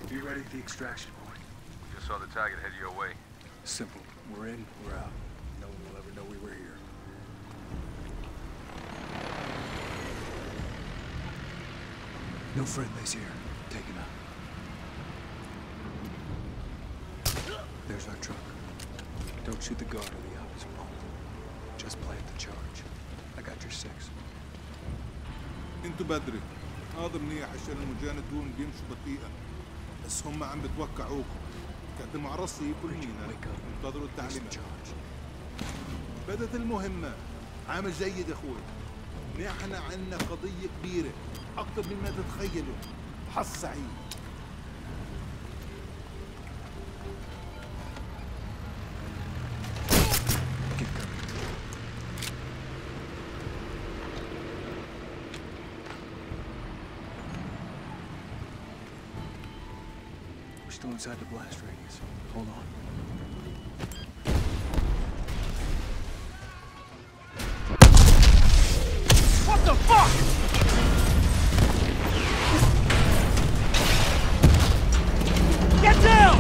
Be ready at the extraction point. Just saw the target head your way. Simple. We're in, we're out. No one will ever know we were here. No friendlies here. Taken out. There's our truck. Don't shoot the guard on the opposite wall. Just plant the charge. I got your 6. انتوا بدري. هذا منيح عشان المجاندون بيمشوا بطيئا. بس هم عم بتوقعوكم. قدموا على الرصيف والمينا. انتظروا التعليمات. بدت المهمة. عامل جيد اخوي. نحن عنا قضية كبيرة. أكثر مما تتخيلوا. حظ سعيد. We're still inside the blast radius. Hold on. What the fuck?! Get down!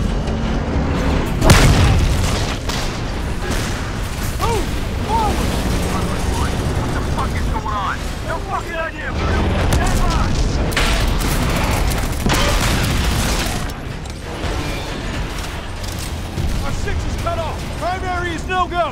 Move! Forward! What the fuck is going on? No fucking idea, Bill! Stand by! Our 6 is cut off! Primary is no-go!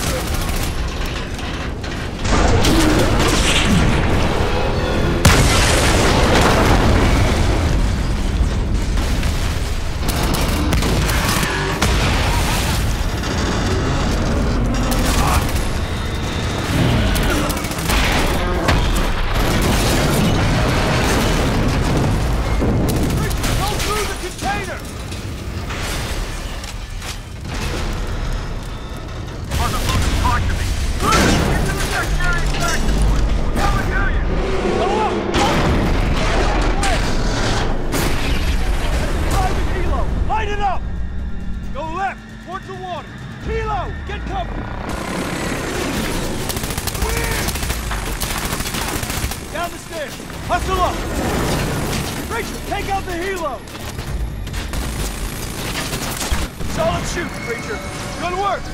Down the stairs! Hustle up! Rachel, take out the helo! Solid shoot, Preacher! Good work!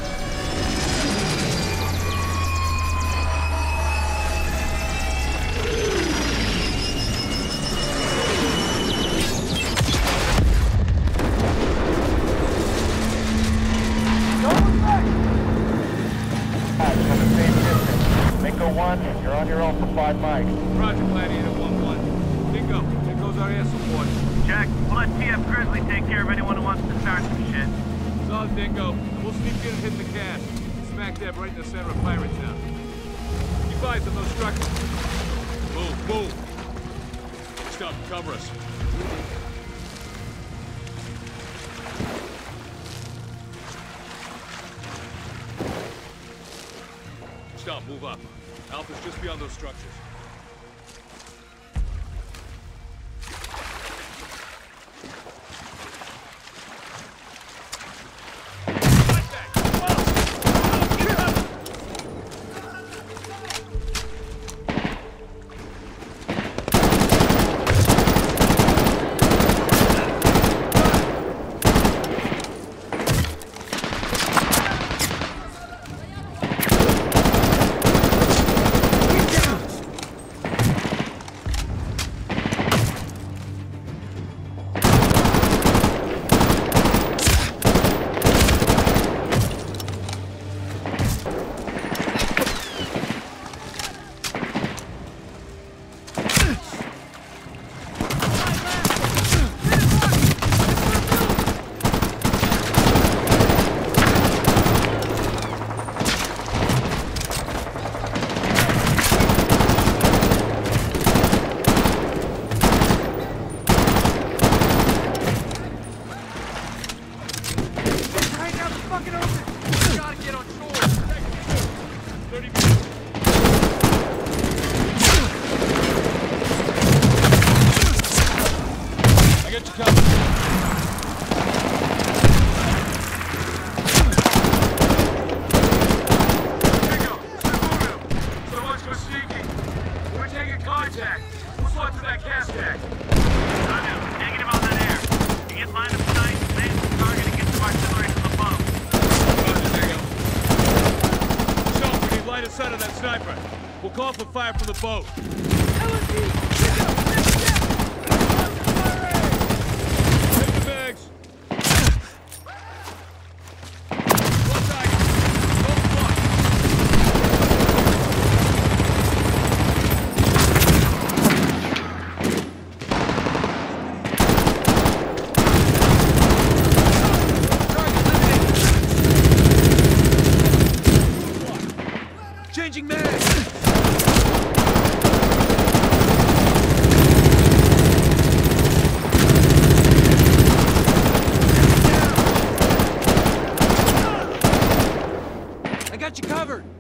Mingo 1, you're on your own for 5 mics. Roger, Gladiator 1-1. Mingo, there goes our air support. Check. We'll let TF Grizzly take care of anyone who wants to start some shit. Solid, Dingo. We'll sneak in and hit the cache. Smack dab right in the center of Pirate Town. Keep eyes on those structures. Move, move! Stop, cover us. Stop, move up. Alpha's just beyond those structures. sight on that sniper. We'll call for fire from the boat. Take the bags. One tiger. Don't fly. Changing mag! I got you covered!